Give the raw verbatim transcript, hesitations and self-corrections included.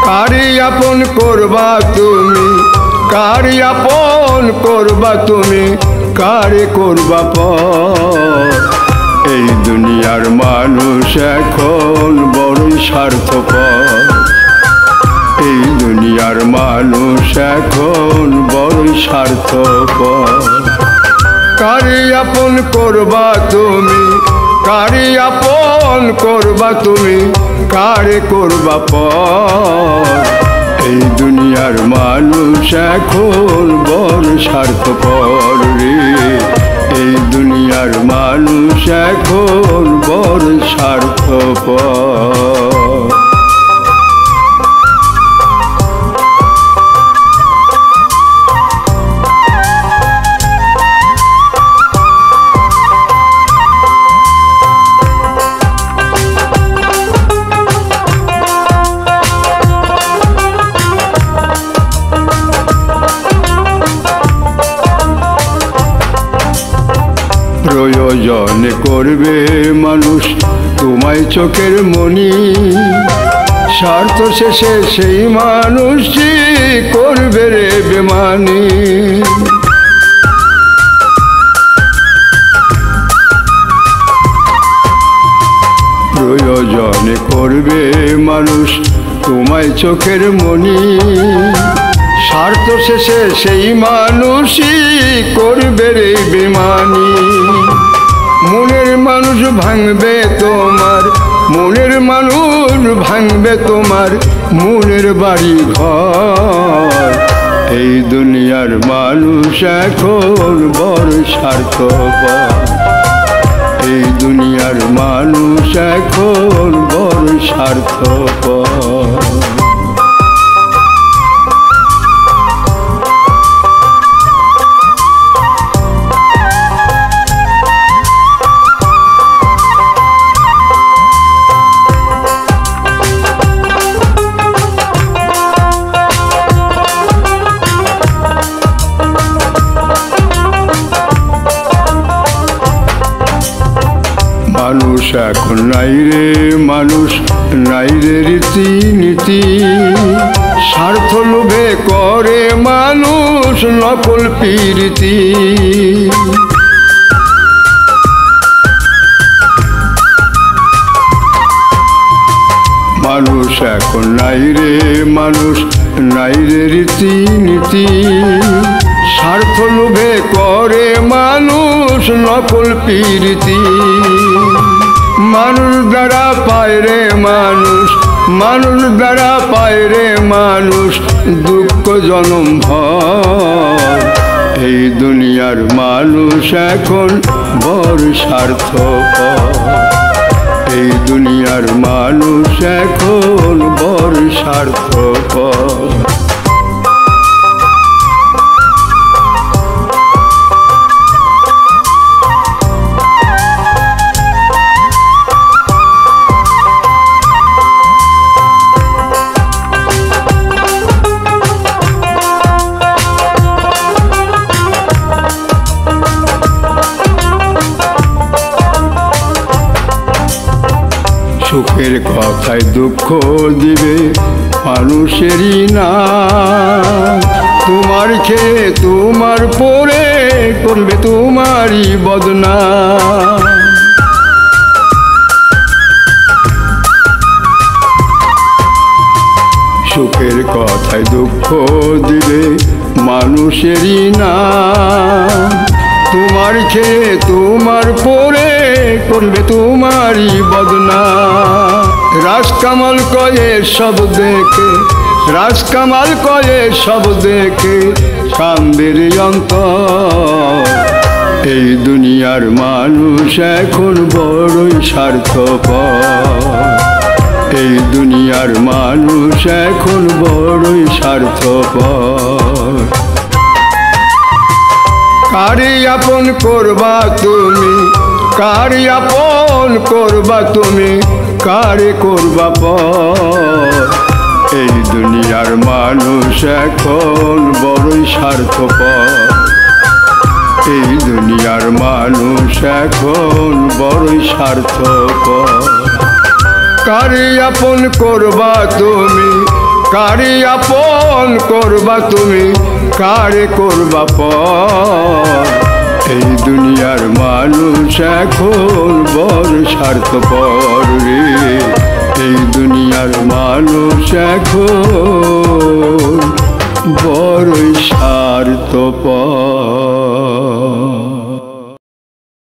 কারি আপন করবা তুমি, কারি আপন করবা তুমি, কারে করবা পর। এই দুনিয়ার মানুষ এখন বড়ই স্বার্থপর, এই দুনিয়ার মানুষ এখন বড়ই স্বার্থপর। কারি আপন করবা তুমি, কারি আপন করবা তুমি, কারে করবা পর। এই দুনিয়ার মানুষ এখন বড় স্বার্থপর রে, এই দুনিয়ার মানুষ এখন বড় স্বার্থপর। প্রয়োজনে করবে মানুষ তোমায় চোখের মনি, স্বার্থ শেষে সেই মানুষই করবে রে বেমানি। প্রয়োজনে করবে মানুষ তোমায় চোখের মনি, স্বার্থ শেষে সেই মানুষই করবে রে বেমানি। মনের মানুষ ভাঙবে তোমার, মনের মানুষ ভাঙবে তোমার মনের বাড়ি ঘর। এই দুনিয়ার মানুষ এখন বড় স্বার্থপর, এই দুনিয়ার মানুষ এখন বড় স্বার্থপর। মানুষ এখন নাই রে মানুষ নাই রে রীতি নীতি, স্বার্থ লোভে করে মানুষ নকল প্রীতি। মানুষ এখন নাই রে মানুষ নাই রে রীতি নীতি, স্বার্থ লোভে করে মানুষ নকল প্রীতি। মানুষ দ্বারা পায় রে মানুষ, মানুষ দ্বারা পায় রে মানুষ দুঃখ জনম ভর। এই দুনিয়ার মানুষ এখন বড় স্বার্থপর, এই দুনিয়ার মানুষ এখন বড় স্বার্থপর। সুখের কথায় দুঃখ দিবে মানুষেরই না, তোমার খেয়ে তোমার পরে করবে তোমারই বদনাম। সুখের কথায় দুঃখ দিবে মানুষেরই না, তোমার খেয়ে তোমার পরে করবে তোমারই বদনাম। রাজকামাল কয়ে সব দেখে, রাজকামাল কয়ে সব দেখে কান্দের অন্তর। এই দুনিয়ার মানুষ এখন বড়ই স্বার্থপর, এই দুনিয়ার মানুষ এখন বড়ই স্বার্থপর। কারি আপন করবা তুমি, কারি আপন করবা তুমি, কারে করবা পর। এই দুনিয়ার মানুষ এখন বড়ই স্বার্থপর, এই দুনিয়ার মানুষ এখন বড়ই স্বার্থপর। কারি আপন করবা তুমি, কারি আপন করবা তুমি কারে করবা পর এই দুনিয়ার মানুষ এখন বড় স্বার্থপর রে এই দুনিয়ার মানুষ এখন